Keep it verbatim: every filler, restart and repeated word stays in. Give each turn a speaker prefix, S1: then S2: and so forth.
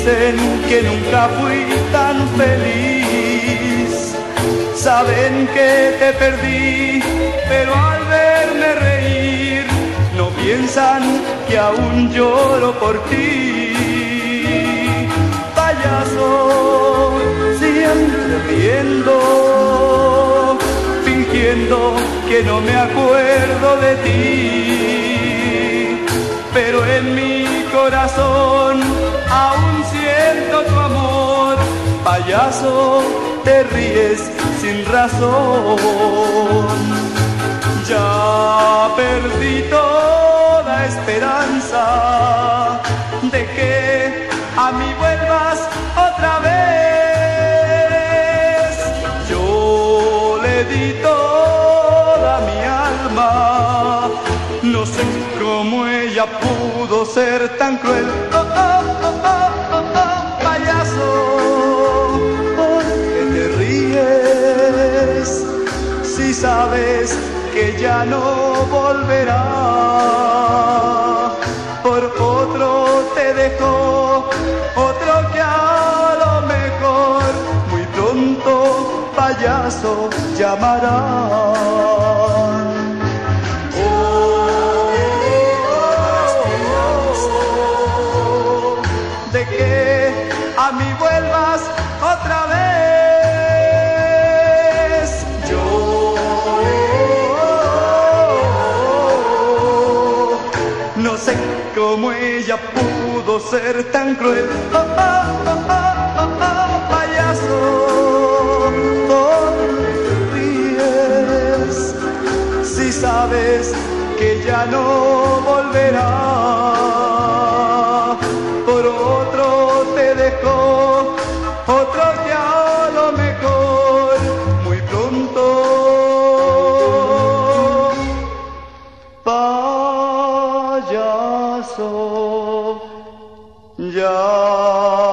S1: dicen que nunca fui tan feliz. Saben que te perdí, pero al verme reír no piensan que aún lloro por ti. Payaso, siempre riendo, fingiendo que no me acuerdo de ti, pero en mi corazón aún siento tu amor. Payaso, te ríes sin razón. Ya perdí toda esperanza de que a mí vuelvas otra vez. Yo le di toda mi alma, no sé cómo ella pudo ser tan cruel. Oh, oh, oh, oh, oh, oh, payaso, ¿por qué te ríes si sabes que ya no volverá? Por otro te dejó, otro que a lo mejor muy pronto, payaso, llamará. De que a mí vuelvas otra vez. Yo no sé cómo ella pudo ser tan cruel. Oh, oh, oh, oh, oh, oh, payaso, ¿por qué ríes si sabes que ya no volverá? Por otro te dejó, otro que a lo mejor muy pronto, payaso, ya.